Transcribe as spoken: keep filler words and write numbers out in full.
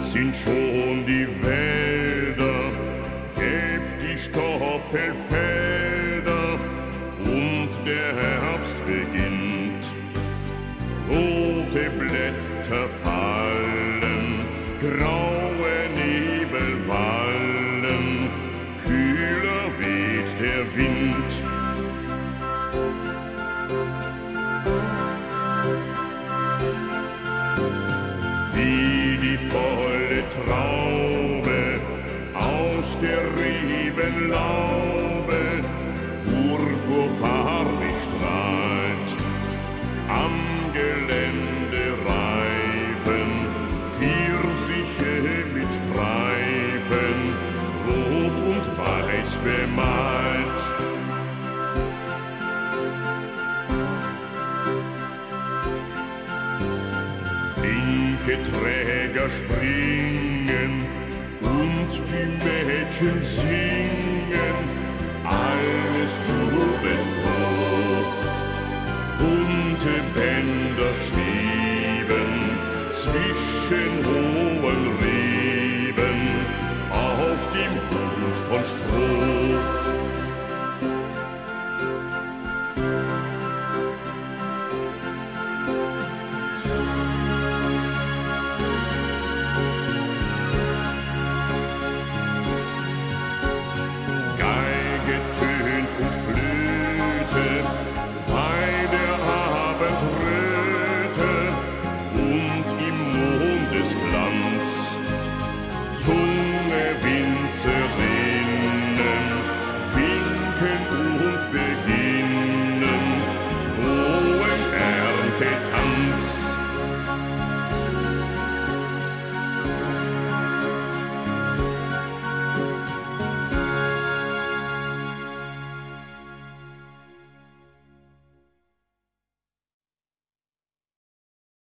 sind schon die Wälder, gelb die Stoppelfelder und der Herbst beginnt. Rote Blätter fallen, graue Nebel wallen, kühler weht der Wind. Wie die volle Traube aus der Rebenlaube purpurfarbig strahlt. Am Gelände reifen Pfirsiche mit Streifen, rot und weiß bemalt. Flinke Träger springen und die Mädchen singen, alles jubelt froh. Bunte Bänder schweben zwischen hohen Reben auf dem Hut von Stroh.